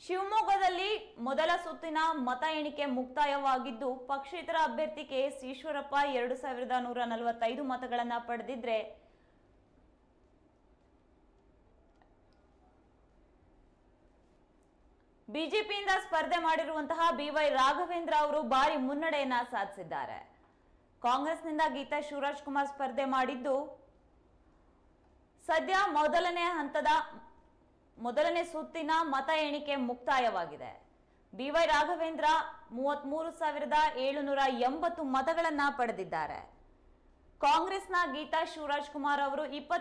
ಶಿವಮೊಗ್ಗದಲ್ಲಿ ಮೊದಲ ಸುತ್ತಿನ ಮತ ಎಣಿಕೆ ಮುಕ್ತಾಯವಾಗಿದ್ದು ಪಕ್ಷೇತರ ಅಭ್ಯರ್ಥಿ ಕೆಎಸ್ ಈಶ್ವರಪ್ಪ 2145 ಮತಗಳನ್ನು ಪಡೆದಿದ್ದರೆ ಬಿಜೆಪಿಯಿಂದ ಸ್ಪರ್ಧೆ ಮಾಡಿರುವಂತಹ ಬಿವೈ ರಾಘವೇಂದ್ರ ಅವರು ಭಾರಿ ಮುನ್ನಡೆಯನ್ನ ಸಾಧಿಸಿದ್ದಾರೆ. ಕಾಂಗ್ರೆಸ್ನಿಂದ ಗೀತಾ ಶಿವರಾಜ್ಕುಮಾರ್ ಸ್ಪರ್ಧೆ ಮಾಡಿದ್ದು ಸದ್ಯ ಮೊದಲನೇ ಸುತ್ತಿನ ಮತ ಎಣಿಕೆ ಮುಕ್ತಾಯವಾಗಿದೆ. ಬಿವೈ ರಾಘವೇಂದ್ರ 33,780 ಮತಗಳನ್ನ ಪಡೆದಿದ್ದಾರೆ. ಕಾಂಗ್ರೆಸ್ನ ಗೀತಾ ಶಿವರಾಜ್ಕುಮಾರ್ ಅವರು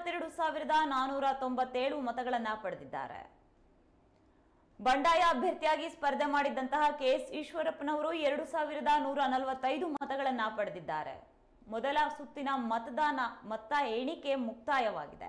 22,497 ಮತಗಳನ್ನ ಪಡೆದಿದ್ದಾರೆ. ಬಂಡಾಯ ಅಭ್ಯರ್ಥಿಯಾಗಿ ಸ್ಪರ್ಧೆ ಮಾಡಿದಂತಹ ಕೆಎಸ್ ಈಶ್ವರಪ್ಪನವರು 2,145 ಮತಗಳನ್ನ ಪಡೆದಿದ್ದಾರೆ. ಮೊದಲ ಸುತ್ತಿನ ಮತ ಎಣಿಕೆ ಮುಕ್ತಾಯವಾಗಿದೆ.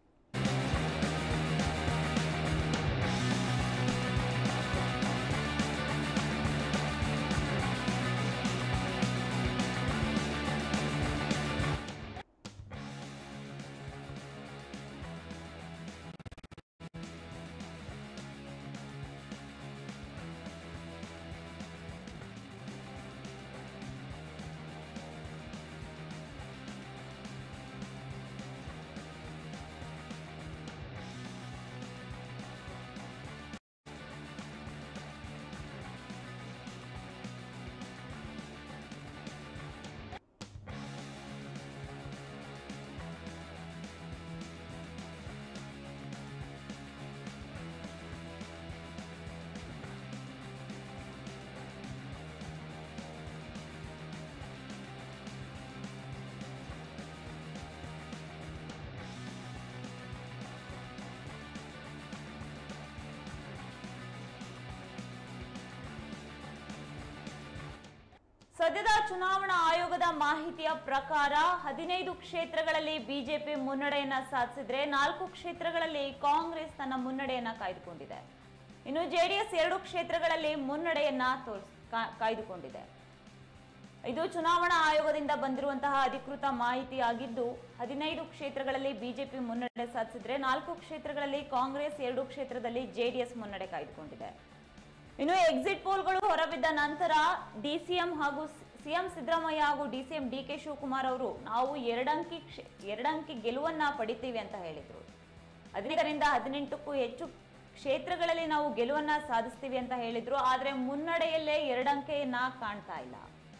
ಸದ್ಯದ ಚುನಾವಣಾ ಆಯೋಗದ ಮಾಹಿತಿಯ ಪ್ರಕಾರ 15 ಕ್ಷೇತ್ರಗಳಲ್ಲಿ ಬಿಜೆಪಿ ಮುನ್ನಡೆಯನ್ನ ಸಾಧಿಸಿದ್ರೆ 4 ಕ್ಷೇತ್ರಗಳಲ್ಲಿ ಕಾಂಗ್ರೆಸ್ ತನ್ನ ಮುನ್ನಡೆಯನ್ನ ಕಾಯ್ದುಕೊಂಡಿದೆ. ಇನ್ನು ಜೆಡಿಎಸ್ 2 ಕ್ಷೇತ್ರಗಳಲ್ಲಿ ಮುನ್ನಡೆಯನ್ನ ಕಾಯ್ದುಕೊಂಡಿದೆ. ಇದು ಚುನಾವಣಾ ಆಯೋಗದಿಂದ ಬಂದಿರುವಂತಹ ಅಧಿಕೃತ ಮಾಹಿತಿಯಾಗಿದ್ದು 15 ಕ್ಷೇತ್ರಗಳಲ್ಲಿ ಬಿಜೆಪಿ ಮುನ್ನಡೆ ಸಾಧಿಸಿದ್ರೆ 4 ಕ್ಷೇತ್ರಗಳಲ್ಲಿ ಕಾಂಗ್ರೆಸ್, 2 ಕ್ಷೇತ್ರದಲ್ಲಿ ಜೆಡಿಎಸ್ ಮುನ್ನಡೆ ಕಾಯ್ದುಕೊಂಡಿದೆ. ಇನ್ನು ಎಕ್ಸಿಟ್ ಪೋಲ್ಗಳು ಹೊರಬಿದ್ದ ನಂತರ ಡಿಸಿಎಂ ಹಾಗೂ ಸಿಎಂ ಸಿದ್ದರಾಮಯ್ಯ ಹಾಗೂ ಡಿಸಿಎಂ ಡಿಕೆ ಶಿವಕುಮಾರ್ ಅವರು ನಾವು ಎರಡಂಕಿ ಗೆಲುವನ್ನ ಪಡಿತೀವಿ ಅಂತ ಹೇಳಿದ್ರು. 15ರಿಂದ 18ಕ್ಕೂ ಹೆಚ್ಚು ಕ್ಷೇತ್ರಗಳಲ್ಲಿ ನಾವು ಗೆಲುವನ್ನ ಸಾಧಿಸ್ತೀವಿ ಅಂತ ಹೇಳಿದ್ರು. ಆದ್ರೆ ಮುನ್ನಡೆಯಲ್ಲೇ 2 ಅಂಕೆಯನ್ನ ಕಾಣ್ತಾ ಇಲ್ಲ.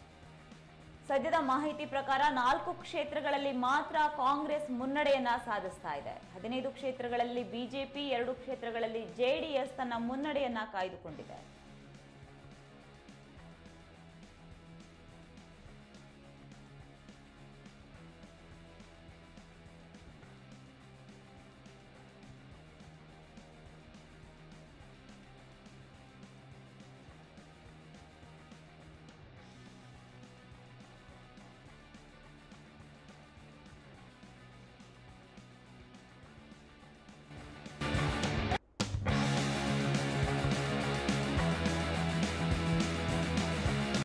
ಸದ್ಯದ ಮಾಹಿತಿ ಪ್ರಕಾರ 4 ಕ್ಷೇತ್ರಗಳಲ್ಲಿ ಮಾತ್ರ ಕಾಂಗ್ರೆಸ್ ಮುನ್ನಡೆಯನ್ನ ಸಾಧಿಸ್ತಾ ಇದೆ. 15 ಕ್ಷೇತ್ರಗಳಲ್ಲಿ ಬಿಜೆಪಿ, 2 ಕ್ಷೇತ್ರಗಳಲ್ಲಿ ಜೆಡಿಎಸ್ ತನ್ನ ಮುನ್ನಡೆಯನ್ನ ಕಾಯ್ದುಕೊಂಡಿದೆ.